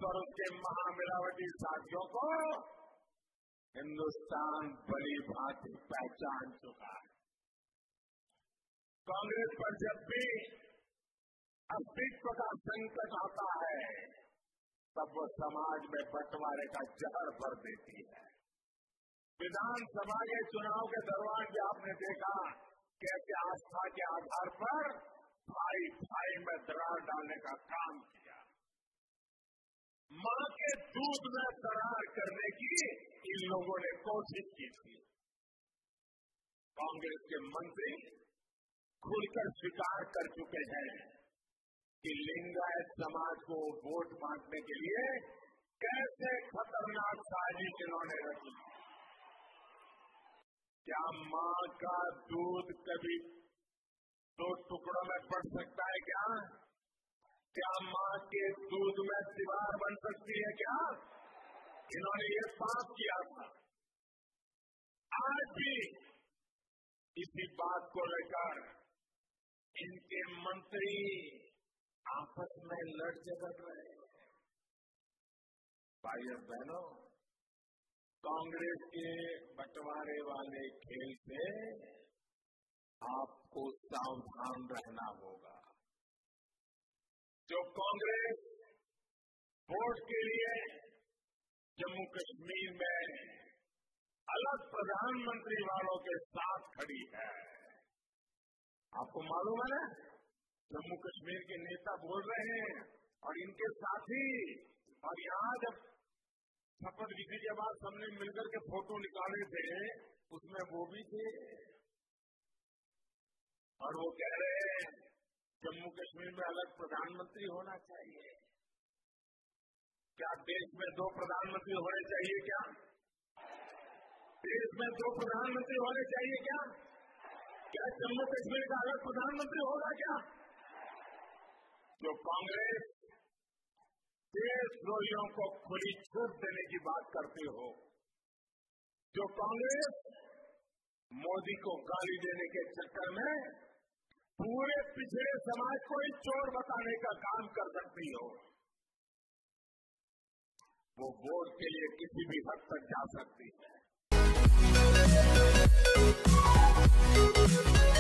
और उसके महामिलावटी साथियों को हिंदुस्तान भली भांति पहचान चुका है। कांग्रेस पर जब भी अस्तित्व का संकट आता है तब वो समाज में बंटवारे का जहर भर देती है। विधानसभा के चुनाव के दौरान भी आपने देखा कैसे आस्था के आधार पर भाई भाई में दरार डालने का काम किया। मां के दूध में दरार करने की इन लोगों ने कोशिश की थी। कांग्रेस के मंत्री खुलकर स्वीकार कर चुके हैं कि लिंगायत समाज को वोट बांटने के लिए कैसे खतरनाक साजिश इन्होंने रची। क्या मां का दूध कभी दो टुकड़ों में बढ़ सकता है क्या? क्या मां के दूध में दीवार बन सकती है क्या? इन्होंने ये पाप किया था। आज भी इसी बात को लेकर इनके मंत्री आपस में लड़ झगड़ रहे हैं। भाई और बहनों, कांग्रेस के बंटवारे वाले खेल से आपको सावधान रहना होगा। जो कांग्रेस वोट के लिए जम्मू कश्मीर में अलग प्रधानमंत्री वालों के साथ खड़ी है, आपको मालूम है ना, जम्मू कश्मीर के नेता बोल रहे हैं और इनके साथी, और यहाँ जब शपथ विधि के बाद सबने मिलकर के फोटो निकाले थे उसमें वो भी थे और वो कह रहे हैं जम्मू कश्मीर में अलग प्रधानमंत्री होना चाहिए। क्या देश में दो प्रधानमंत्री होने चाहिए क्या? देश में दो प्रधानमंत्री होने चाहिए क्या? क्या जम्मू कश्मीर का अलग प्रधानमंत्री होगा क्या? जो कांग्रेस देशद्रोहियों को खुली छूट देने की बात करते हो, जो कांग्रेस मोदी को गाली देने के चक्कर में पूरे पिछड़े समाज को ही चोर बताने का काम कर सकती हो, वो वोट के लिए किसी भी हद तक जा सकती है।